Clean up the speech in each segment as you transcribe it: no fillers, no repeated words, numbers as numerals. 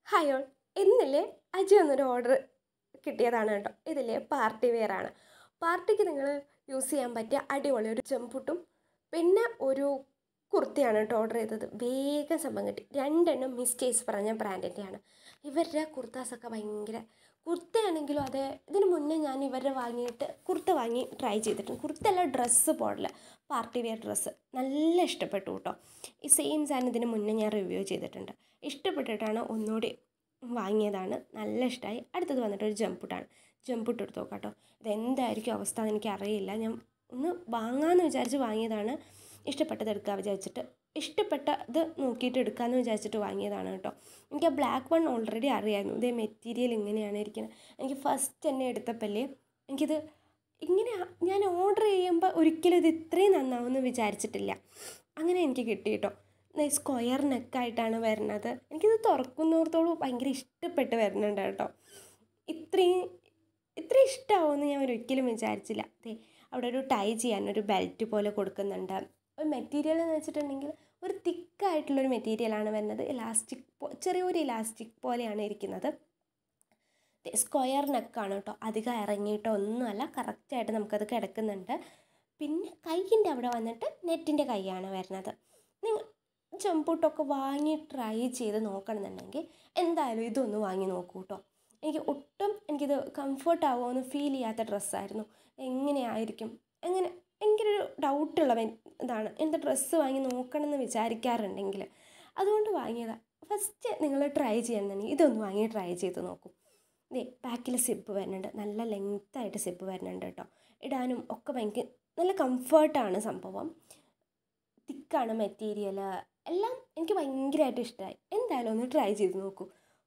Hi all ഇന്നലെ അജിയോ എന്നൊരു order കിട്ടിയതാണ് കേട്ടോ. ഇതിലെ പാർട്ടി വെയർ ആണ്. പാർട്ടിക്ക് നിങ്ങൾ യൂസ് ചെയ്യാൻ പറ്റിയ അടിപൊളി ഒരു ജംപുട്ടും പിന്നെ ഒരു കുർത്തിയാണ് കേട്ടോ ഓർഡർ ചെയ്തത്. വേഗം സംഭവം കിട്ടി. രണ്ടെണ്ണം മിസ്റ്റേക്സ് പറഞ്ഞ ബ്രാൻഡിൻ്റെയാണ്. ഇവരുടെ കുർത്താസൊക്കെ ഭയങ്കര കുർത്തയാണെങ്കിലും അതെ. ഇതിന് മുന്നേ ഞാൻ ഇവരുടെ വാങ്ങിയിട്ട് കുർത്ത വാങ്ങി ട്രൈ ചെയ്തിട്ടുണ്ട്. കുർത്തല്ല, dress model party wear dress നല്ല ഇഷ്ടപ്പെട്ടു കേട്ടോ. ഈ സെയിം സാധനം ഇതിന് മുന്നേ ഞാൻ റിവ്യൂ ചെയ്തിട്ടുണ്ട്. ഇഷ്ടപ്പെട്ടിട്ടാണ് ഒന്നുകൂടി വാങ്ങിയതാണ്. നല്ല ഇഷ്ടമായി. അടുത്തത് വന്നിട്ട് ഒരു ജംപുട്ടാണ്. ജംപുട്ട് എടുത്ത് നോക്കാം കേട്ടോ. ഇതെന്തായിരിക്കും അവസ്ഥ എന്ന് എനിക്കറിയില്ല. ഞാൻ ഒന്ന് വാങ്ങാമെന്ന് വിചാരിച്ച് വാങ്ങിയതാണ്. ഇഷ്ടപ്പെട്ടത് എടുക്കാൻ വിചാരിച്ചിട്ട് ഇഷ്ടപ്പെട്ടത് നോക്കിയിട്ട് എടുക്കാമെന്ന് വിചാരിച്ചിട്ട് വാങ്ങിയതാണ് കേട്ടോ. എനിക്ക് ആ ബ്ലാക്ക് വൺ ഓൾറെഡി അറിയാമായിരുന്നു. ഇതേ മെറ്റീരിയൽ ഇങ്ങനെയാണ് ഇരിക്കുന്നത്. എനിക്ക് ഫസ്റ്റ് തന്നെ എടുത്തപ്പല്ലേ എനിക്കിത് ഇങ്ങനെ ഞാൻ ഓർഡർ ചെയ്യുമ്പോൾ ഒരിക്കലും ഇത് ഇത്രയും നന്നാവുമെന്ന് വിചാരിച്ചിട്ടില്ല. അങ്ങനെ എനിക്ക് കിട്ടി കേട്ടോ. സ്ക്വയർ നെക്കായിട്ടാണ് വരുന്നത്. എനിക്കിത് തുറക്കുന്നോടത്തോളം ഭയങ്കര ഇഷ്ടപ്പെട്ട് വരുന്നുണ്ട് കേട്ടോ. ഇത്രയും ഇഷ്ടമാവുമെന്ന് ഞാൻ ഒരിക്കലും വിചാരിച്ചില്ല. അതെ, അവിടെ ഒരു ടൈ ചെയ്യാനൊരു ബെൽറ്റ് പോലെ കൊടുക്കുന്നുണ്ട്. ഒരു മെറ്റീരിയൽ എന്ന് വെച്ചിട്ടുണ്ടെങ്കിൽ ഒരു തിക്കായിട്ടുള്ളൊരു മെറ്റീരിയലാണ് വരുന്നത്. ഇലാസ്റ്റിക് ചെറിയൊരു ഇലാസ്റ്റിക് പോലെയാണ് ഇരിക്കുന്നത്. സ്ക്വയർ നെക്കാണ് കേട്ടോ. അധികം ഇറങ്ങിയിട്ടോ ഒന്നുമല്ല, കറക്റ്റായിട്ട് നമുക്കത് കിടക്കുന്നുണ്ട്. പിന്നെ കൈയിൻ്റെ അവിടെ വന്നിട്ട് നെറ്റിൻ്റെ കൈയാണ് വരുന്നത്. നിങ്ങൾ ജംപുട്ടൊക്കെ വാങ്ങി ട്രൈ ചെയ്ത് നോക്കണമെന്നുണ്ടെങ്കിൽ എന്തായാലും ഇതൊന്ന് വാങ്ങി നോക്കൂ കേട്ടോ. എനിക്കിത് കംഫർട്ട് ആവുമെന്ന് ഫീൽ ചെയ്യാത്ത ഡ്രസ്സായിരുന്നു. എങ്ങനെയായിരിക്കും എനിക്കൊരു ഡൗട്ടുള്ള ഇതാണ്. എന്താ ഡ്രസ്സ് വാങ്ങി നോക്കണമെന്ന് വിചാരിക്കാറുണ്ടെങ്കിൽ അതുകൊണ്ട് വാങ്ങിയതാണ്. ഫസ്റ്റ് നിങ്ങൾ ട്രൈ ചെയ്യണമെന്നുണ്ടെങ്കിൽ ഇതൊന്ന് വാങ്ങി ട്രൈ ചെയ്ത് നോക്കൂ. ബാക്കിൽ സിബ് വരുന്നുണ്ട്. നല്ല ലെങ്ത്തായിട്ട് സിബ് വരുന്നുണ്ട് കേട്ടോ. ഇടാനും ഒക്കെ ഭയങ്കര നല്ല കംഫർട്ടാണ് സംഭവം. തിക്കാണ് മെറ്റീരിയൽ എല്ലാം. എനിക്ക് ഭയങ്കരമായിട്ട് ഇഷ്ടമായി. എന്തായാലും ഒന്ന് ട്രൈ ചെയ്ത് നോക്കൂ.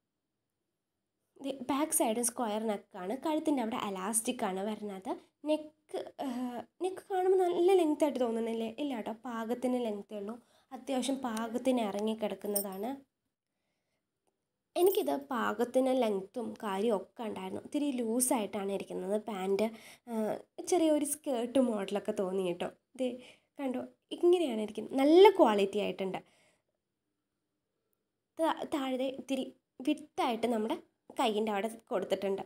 ബാക്ക് സൈഡ് സ്ക്വയർ നെക്കാണ്. കഴുത്തിൻ്റെ അവിടെ എലാസ്റ്റിക്കാണ് വരുന്നത്. നെക്ക് കാണുമ്പോൾ നല്ല ലെങ്ത്തായിട്ട് തോന്നുന്നില്ലേ? ഇല്ല കേട്ടോ, പാകത്തിന് ലെങ്ത്തേ ഉള്ളൂ. അത്യാവശ്യം പാകത്തിന് ഇറങ്ങിക്കിടക്കുന്നതാണ്. എനിക്കിത് പാകത്തിന് ലെങ്ത്തും കാര്യവും ഒക്കെ ഉണ്ടായിരുന്നു. ഇത്തിരി ലൂസായിട്ടാണ് ഇരിക്കുന്നത്. പാൻറ്റ് ചെറിയൊരു സ്കേർട്ട് മോഡലൊക്കെ തോന്നി കേട്ടോ. ഇത് കണ്ടോ, ഇങ്ങനെയാണ് ഇരിക്കുന്നത്. നല്ല ക്വാളിറ്റി ആയിട്ടുണ്ട്. താഴെ ഇത്തിരി വിത്തായിട്ട് നമ്മുടെ കൈയിൻ്റെ അവിടെ കൊടുത്തിട്ടുണ്ട്.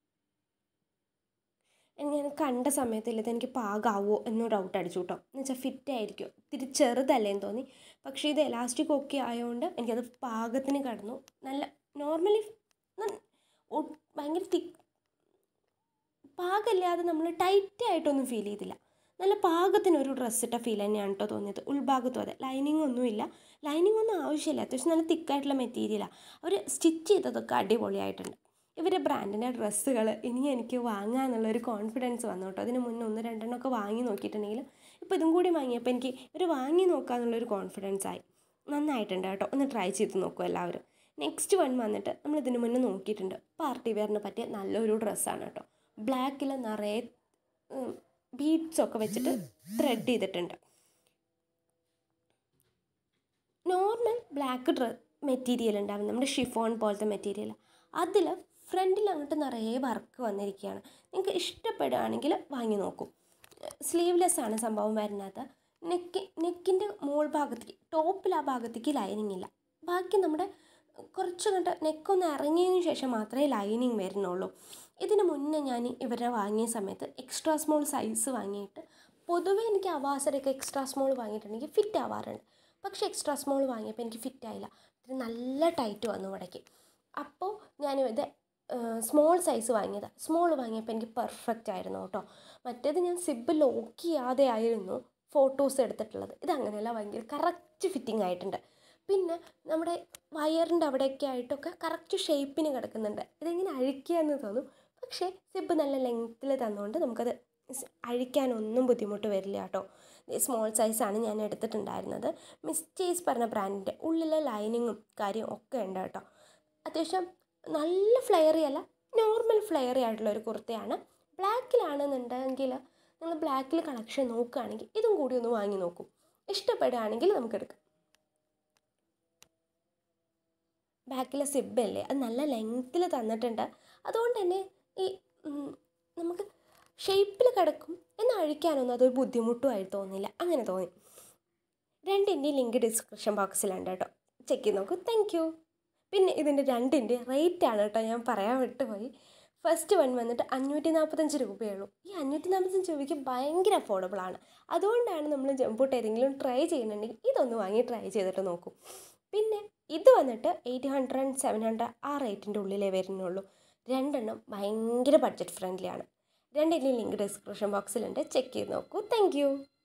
ഞാൻ കണ്ട സമയത്തിൽ ഇതെനിക്ക് പാകാവോ എന്നോ ഡൗട്ട് അടിച്ചു കേട്ടോ. എന്ന് വെച്ചാൽ ഫിറ്റ് ആയിരിക്കുമോ, ഇത്തിരി ചെറുതല്ലേന്ന് തോന്നി. പക്ഷേ ഇത് എലാസ്റ്റിക് ഒക്കെ ആയതുകൊണ്ട് എനിക്കത് പാകത്തിന് കടന്നു. നല്ല നോർമലി ഭയങ്കര പാകമില്ലാതെ നമ്മൾ ടൈറ്റായിട്ടൊന്നും ഫീൽ ചെയ്തില്ല. നല്ല പാകത്തിനൊരു ഡ്രസ്സിട്ട ഫീൽ തന്നെയാണ് കേട്ടോ തോന്നിയത്. ഉൾഭാഗത്തും അതെ. ലൈനിങ് ഒന്നുമില്ല. ലൈനിങ് ഒന്നും ആവശ്യമില്ല. അത്യാവശ്യം നല്ല തിക്കായിട്ടുള്ള മെറ്റീരിയലാണ്. അവർ സ്റ്റിച്ച് ചെയ്തതൊക്കെ അടിപൊളിയായിട്ടുണ്ട്. ഇവരുടെ ബ്രാൻഡിൻ്റെ ഡ്രസ്സുകൾ ഇനി എനിക്ക് വാങ്ങാമെന്നുള്ളൊരു കോൺഫിഡൻസ് വന്നു കേട്ടോ. അതിന് മുന്നേ 1-2 വാങ്ങി നോക്കിയിട്ടുണ്ടെങ്കിലും ഇപ്പോൾ ഇതും കൂടി വാങ്ങിയപ്പോൾ എനിക്ക് ഒരു വാങ്ങി നോക്കാമെന്നുള്ളൊരു കോൺഫിഡൻസ് ആയി. നന്നായിട്ടുണ്ട് കേട്ടോ. ഒന്ന് ട്രൈ ചെയ്ത് നോക്കൂ എല്ലാവരും. നെക്സ്റ്റ് വൺ വന്നിട്ട് നമ്മളിതിന് മുന്നേ നോക്കിയിട്ടുണ്ട്. പാർട്ടി വെയറിന് പറ്റിയ നല്ലൊരു ഡ്രസ്സാണ് കേട്ടോ. ബ്ലാക്കിൽ നിറയെ ബീഡ്സൊക്കെ വെച്ചിട്ട് ത്രെഡ് ചെയ്തിട്ടുണ്ട്. നോർമൽ ബ്ലാക്ക് മെറ്റീരിയൽ ഉണ്ടാവും, നമ്മുടെ ഷിഫോൺ പോലത്തെ മെറ്റീരിയൽ. അതിൽ ഫ്രണ്ടിൽ അങ്ങോട്ട് നിറയെ വർക്ക് വന്നിരിക്കുകയാണ്. നിങ്ങൾക്ക് ഇഷ്ടപ്പെടുകയാണെങ്കിൽ വാങ്ങി നോക്കൂ. സ്ലീവ്ലെസ് ആണ് സംഭവം വരുന്നത്. നെക്കിൻ്റെ മോൾ ഭാഗത്തേക്ക്, ടോപ്പിൽ ആ ഭാഗത്തേക്ക് ലൈനിങ് ഇല്ല. ബാക്കി നമ്മുടെ കുറച്ചങ്ങോട്ട് നെക്കൊന്ന് ഇറങ്ങിയതിന് ശേഷം മാത്രമേ ലൈനിങ് വരുന്നുള്ളൂ. ഇതിന് മുന്നേ ഞാൻ ഇവരെ വാങ്ങിയ സമയത്ത് എക്സ്ട്രാ സ്മോൾ സൈസ് വാങ്ങിയിട്ട്, പൊതുവേ എനിക്ക് അവാസരയൊക്കെ എക്സ്ട്രാ സ്മോൾ വാങ്ങിയിട്ടുണ്ടെങ്കിൽ ഫിറ്റ് ആവാറുണ്ട്. പക്ഷേ എക്സ്ട്രാ സ്മോൾ വാങ്ങിയപ്പോൾ എനിക്ക് ഫിറ്റ് ആയില്ല. ഇത് നല്ല ടൈറ്റ് വന്നു ഇവിടേക്ക്. അപ്പോൾ ഞാനിത് സ്മോൾ സൈസ് വാങ്ങിയതാണ്. സ്മോൾ വാങ്ങിയപ്പോൾ എനിക്ക് പെർഫെക്റ്റ് ആയിരുന്നു കേട്ടോ. മറ്റേത് ഞാൻ സിബ് ലോക്ക് ചെയ്യാതെ ആയിരുന്നു ഫോട്ടോസ് എടുത്തിട്ടുള്ളത്. ഇതങ്ങനെയല്ല, ഭയങ്കര കറക്റ്റ് ഫിറ്റിംഗ് ആയിട്ടുണ്ട്. പിന്നെ നമ്മുടെ വയറിൻ്റെ അവിടെയൊക്കെ ആയിട്ടൊക്കെ കറക്റ്റ് ഷേപ്പിന് കിടക്കുന്നുണ്ട്. ഇതെങ്ങനെ അഴിക്കുകയെന്ന് തോന്നും. പക്ഷേ സിബ് നല്ല ലെങ്ത്തിൽ തന്നുകൊണ്ട് നമുക്കത് അഴിക്കാനൊന്നും ബുദ്ധിമുട്ട് വരില്ല കേട്ടോ. സ്മോൾ സൈസാണ് ഞാൻ എടുത്തിട്ടുണ്ടായിരുന്നത്. മിസ്റ്റേക്സ് പറഞ്ഞ ബ്രാൻഡിൻ്റെ ഉള്ളിലെ ലൈനിങ്ങും കാര്യവും ഒക്കെ ഉണ്ട് കേട്ടോ. അത്യാവശ്യം നല്ല ഫ്ലെയറി അല്ല, നോർമൽ ഫ്ലെയറി ആയിട്ടുള്ളൊരു കുർത്തയാണ്. ബ്ലാക്കിലാണെന്നുണ്ടെങ്കിൽ നിങ്ങൾ ബ്ലാക്കിൽ കളക്ഷൻ നോക്കുകയാണെങ്കിൽ ഇതും കൂടി ഒന്ന് വാങ്ങി നോക്കും. ഇഷ്ടപ്പെടുകയാണെങ്കിൽ നമുക്കെടുക്കാം. ബാക്കിലെ സിബല്ലേ അത് നല്ല ലെങ്ത്തിൽ തന്നിട്ടുണ്ട്. അതുകൊണ്ട് തന്നെ ഈ നമുക്ക് ഷേപ്പിൽ കിടക്കും എന്ന് അഴിക്കാനൊന്നും അതൊരു ബുദ്ധിമുട്ടുമായി തോന്നില്ല. അങ്ങനെ തോന്നി. രണ്ടിൻ്റെയും ലിങ്ക് ഡിസ്ക്രിപ്ഷൻ ബോക്സിലുണ്ട് കേട്ടോ. ചെക്ക് ചെയ്ത് നോക്കൂ. Thank you. പിന്നെ ഇതിൻ്റെ രണ്ടിൻ്റെ റേറ്റാണ് കേട്ടോ ഞാൻ പറയാൻ വിട്ടുപോയി. ഫസ്റ്റ് വൺ വന്നിട്ട് 545 രൂപയുള്ളൂ. ഈ 545 രൂപയ്ക്ക് ഭയങ്കര അഫോർഡബിൾ ആണ്. അതുകൊണ്ടാണ് നമ്മൾ ജംബൂട്ട് ഏതെങ്കിലും ട്രൈ ചെയ്യുന്നുണ്ടെങ്കിൽ ഇതൊന്ന് വാങ്ങി ട്രൈ ചെയ്തിട്ട് നോക്കും. പിന്നെ ഇത് വന്നിട്ട് 800 700 ആ റേറ്റിൻ്റെ ഉള്ളിലേ വരുന്നുള്ളൂ. രണ്ടെണ്ണം ഭയങ്കര ബഡ്ജറ്റ് ഫ്രണ്ട്ലി ആണ്. രണ്ടിൻ്റെയും ലിങ്ക് ഡിസ്ക്രിപ്ഷൻ ബോക്സിലുണ്ട്, ചെക്ക് ചെയ്ത് നോക്കൂ. താങ്ക്